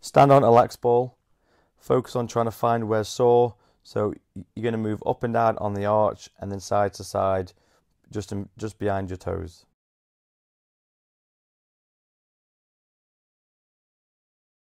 Stand on a lax ball. Focus on trying to find where's sore. So you're going to move up and down on the arch and then side to side, just behind your toes.